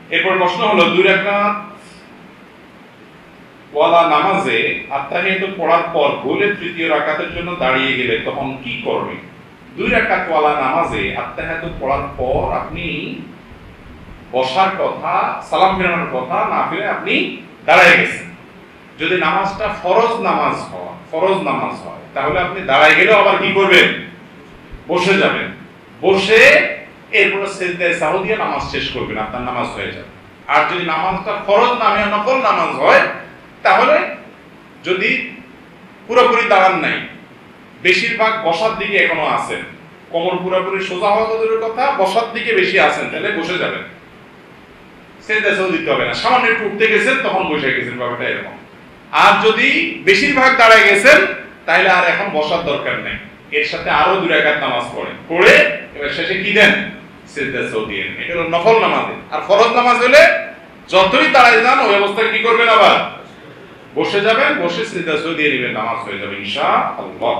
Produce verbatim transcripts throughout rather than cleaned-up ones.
এরপর প্রশ্ন হলো দুই রাকাত ওয়ালা নামাজে আত্তাহিয়াতু পড়ার পর ভুলে তৃতীয় রাকাতের জন্য দাঁড়িয়ে গেলে তখন কি করবে? দুই রাকাত ওয়ালা নামাজে আত্তাহিয়াতু পড়ার পর আপনি বসার কথা, সালাম ফেরানোর কথা না ফিরে আপনি দাঁড়ায় গেছেন। যদি নামাজটা ফরজ নামাজ হয়, ফরজ নামাজ হয় তাহলে আপনি দাঁড়ায় গেলেও আবার কি করবেন? বসে যাবেন। বসে এরপর সিজদায়ে সাহু দিয়ে নামাজ শেষ করবেন, আপনার নামাজ হয়ে যাবে। আর যদি নামাজটা ফরজ নামে নফল নামাজ হয় তাহলে যদি পুরোপুরি দাঁড়ান নাই, বেশিরভাগ বসার দিকে এখনো আছেন, কোমর পুরোপুরি সোজা হওয়া দূরের কথা, বসার দিকে বেশি আছেন, তাহলে বসে যাবেন, সিজদায়ে সাহু দিতে হবে না। সামান্য একটু উঠতে গেছেন তখন বসে গেছেন, ব্যাপারটা এরকম। আর যদি বেশিরভাগ দাঁড়ায় গেছেন তাহলে আর এখন বসার দরকার নেই, এর সাথে আরো দুই রাকাত নামাজ পড়েন, পড়ে এবার শেষে কি দেন? সিজদায়ে সাহু দিয়ে। এটা হলো নফল নামাজে। আর ফরজ নামাজ হলে যতই দাঁড়ায় যান ওই অবস্থায় কি করবেন? আবার বসে যাবেন, বসে সিজদায়ে সাহু দিয়ে নেবেন, নামাজ হয়ে যাবে ইনশাআল্লাহ।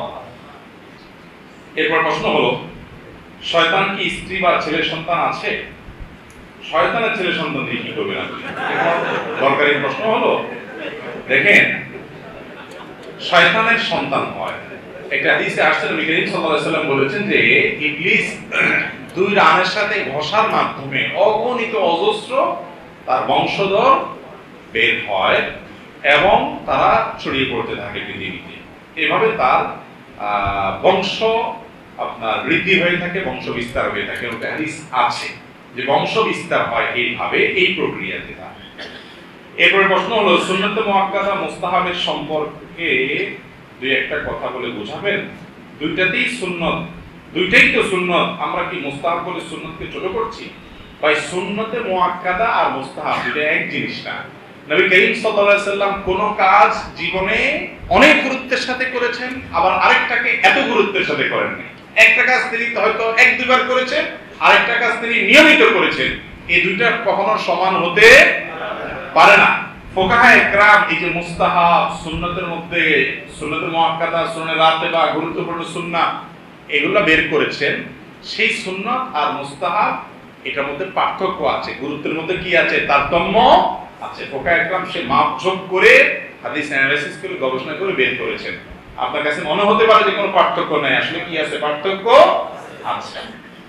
এরপর প্রশ্ন হলো শয়তান কি স্ত্রী বা ছেলে সন্তান আছে? শয়তানের ছেলে সন্তান দিয়ে কি করবেন আপনি? দরকারি প্রশ্ন হলো। দেখেন, শয়তানের সন্তান হয়, একটা হাদিসে আসছে নবী করিম সাল্লাল্লাহু আলাইহি ওয়াসাল্লাম বলেছেন যে ইবলিস দুই রানের সাথে ঘষার মাধ্যমে অগণিত অজস্র তার বংশধর বের হয় এবং তারা ছড়িয়ে পড়তে থাকে পৃথিবীতে। এভাবে তার বংশ আপনার বৃদ্ধি হয়ে থাকে, বংশ বিস্তার হয়ে থাকে। ওটা হাদিস আছে যে বংশ বিস্তার হয় এইভাবে, এই প্রক্রিয়াতে। এরপরে প্রশ্ন হলো সুন্নতে মুআক্কাদা মুস্তাহাবের সম্পর্কে দুই একটা কথা বলে বোঝাবেন। দুইটাতেই সুন্নত, দুইটাই তো সুন্নত, আমরা কি মুস্তাহাব বলে সুন্নতকে ছোট করছি? ভাই, সুন্নতে মুআক্কাদা আর মুস্তাহাব দুটো এক জিনিস না। নবী করিম সাল্লাল্লাহু আলাইহি সাল্লাম কোন কাজ জীবনে অনেক গুরুত্বের সাথে করেছেন, আবার আরেকটাকে এত গুরুত্বের সাথে করেননি। একটা কাজ তিনি হয়তো এক দুইবার করেছেন, আরেকটা কাজ তিনি নিয়মিত করেছেন। এই দুইটা কখনো সমান হতে পারে না। ফুকাহা ইকরাম এই যে মুস্তাহাব, সুন্নতের মধ্যে সুন্নতে মুআক্কাদা, সুন্নাতে রাতিবা, গুরুত্বপূর্ণ সুন্নাহ এগুলা বের করেছেন। সেই সুন্নাত আর মুস্তাহাব এটার মধ্যে পার্থক্য আছে, গুরুত্বের মধ্যে কি আছে? তারতম্য আছে। ফুকাহা ইকরাম সে মাপঝোপ করে হাদিস অ্যানালাইসিস করে গবেষণা করে বের করেছেন। আপনার কাছে মনে হতে পারে যে কোনো পার্থক্য নাই, আসলে কি আছে? পার্থক্য আছে।